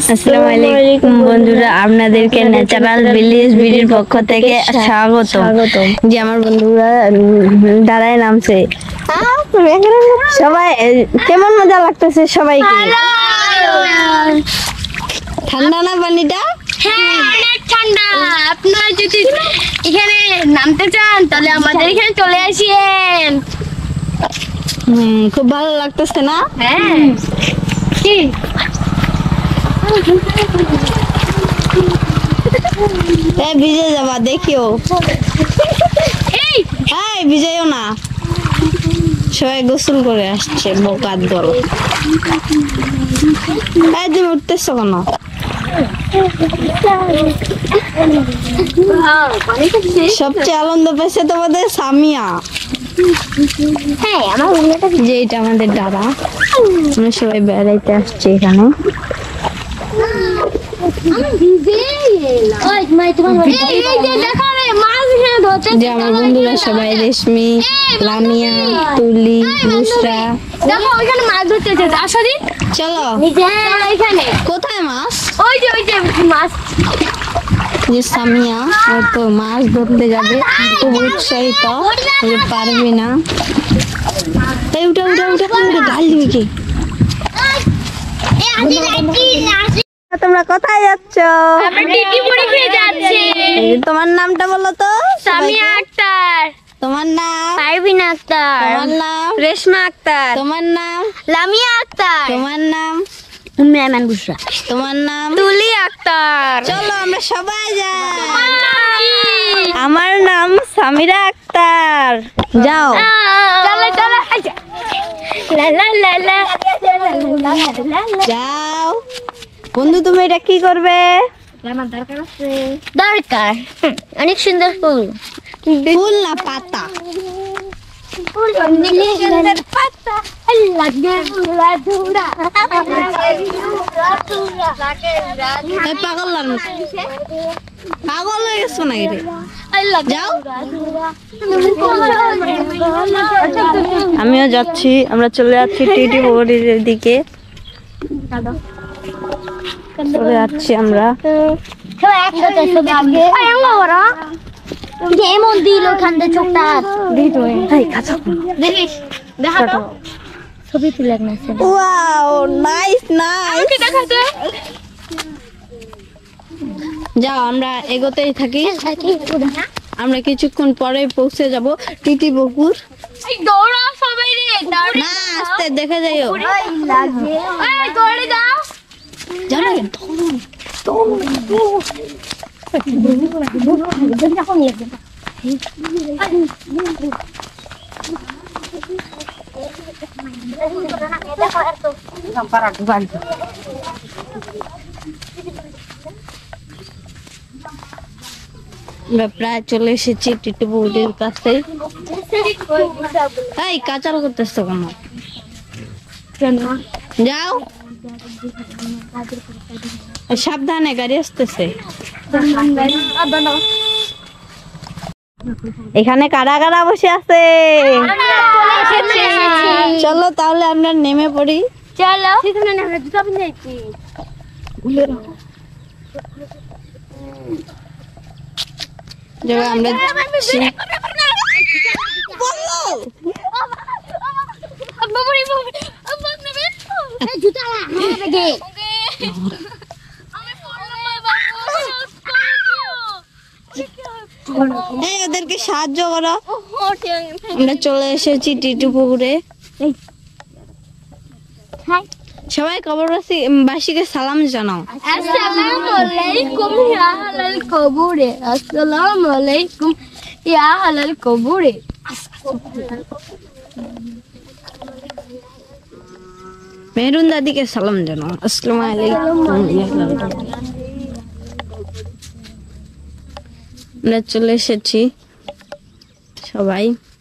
আসসালামু আলাইকুম বন্ধুরা, আপনাদেরকে ন্যাচারাল ভিলেজ ভিডিওর পক্ষ থেকে স্বাগতম। যে আমার বন্ধুরা দাঁড়ায় নামছে, সবাই কেমন মজা লাগতেছে সবাইকে? ঠান্ডা না পানিটা? হ্যাঁ, অনেক ঠান্ডা। আপনারা যদি এখানে নামতে চান তাহলে আমাদের এখানে চলে আসেন। খুব ভালো লাগতেছে না? হ্যাঁ, কি ভিজে যাবা, দেখিও। এই ভিজেও না, সবাই গোসল করে আসছে বোকার দল। তুমি উঠতেছো কেন? সবচেয়ে আনন্দ পেয়েছে তোমাদের সামিয়া। হ্যাঁ, যে এটা আমাদের দাদা, আমরা সবাই বেড়াইতে আসছি এখানে। যে আমার বন্ধুরা সবাই রেশমি, লামিয়া, তুলি, নুসরা। দেখো ওইখানে মাছ ধরতেছে। চলো। এখানে কোথায় মাছ? ওই যে মাছ। যে সামিয়া ও তো মাছ ধরতে যাবে, খুব উৎসাহিত, পারবে না। এই উঠা উঠা উঠা উঠা, গাল দিবি কি? তোমরা কোথায় যাচ্ছ? তোমার নামটা বলো তো। সামিয়া আক্তার। তোমার নাম? পারভিন আক্তার। তোমার নাম? রেশমা আক্তার। তোমার নাম? লামিয়া আক্তার। তোমার নাম? উম্মে আমান বুশরা। তোমার নাম? তুলি আক্তার। চলো আমরা সবাই যাই। আমার নাম সামিরা আক্তার। যাও। চলো চলো। লা লা লা লা। যাও। বন্ধু তুমি এটা কি করবে? দরকার অনেক সুন্দর ফুল। ফুল না পাতা? পাগল পাগল হয়ে গেছো নাকি রে? যাও। আমিও যাচ্ছি, আমরা চলে যাচ্ছি টিটি বড়ির দিকে। চলে যাচ্ছি আমরা। যেমন দিল ওখান থেকে চোখটা দেখিস, দেখা তো ছবি তুলে না। Wow, nice nice. যাও, আমরা এগোতেই থাকি। আমরা কিছুক্ষণ পরে পৌঁছে যাব টিটি পুকুর। দৌড়াও সবাই রে, না আস্তে দেখে যাইও। দৌড়ে যাও। জানো আমরা প্রায় চলে এসেছি টিটি বৌদির কাছে। এই কাচাল করতেছ কেন? যাও, সাবধানে, গাড়ি আসতেছে। এখানে কারা কারা বসে আছে? চলো তাহলে আমরা নেমে পড়ি। চলো। আমরা ওদেরকে সাহায্য করো। আমরা চলে এসেছি টিটু পুকুরে। সবাই কবরবাসীকে সালাম জানাও। আসসালামু আলাইকুম ইয়া আহলাল কবরে। আসসালামু আলাইকুম ইয়া আহলাল কবরে। মেহরুন দাদিকে সালাম জানাও। আসসালামু আলাইকুম। আমরা চলে এসেছি সবাই।